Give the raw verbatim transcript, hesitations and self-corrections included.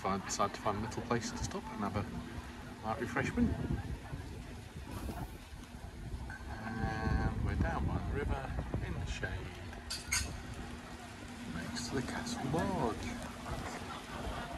find, decided to find a little place to stop and have a light refreshment. And we're down by the river in the shade next to the Castle Barge.